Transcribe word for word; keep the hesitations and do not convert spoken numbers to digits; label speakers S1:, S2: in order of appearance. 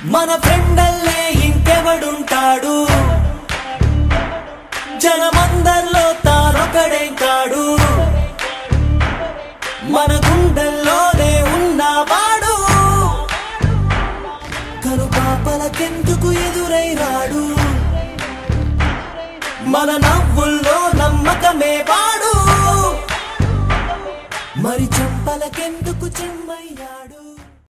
S1: మన ఫ్రెండల్లే ఇంకెవడుంటాడు జనమందర్లో తానొకడే కాడు మన గుండెల్లోనే ఉన్నవాడు కనుపాపలకెందుకు ఎదురై రాడు మన నవ్వుల్లో నమ్మకమే వాడు మరి చెంపలకెందుకు చెమ్మ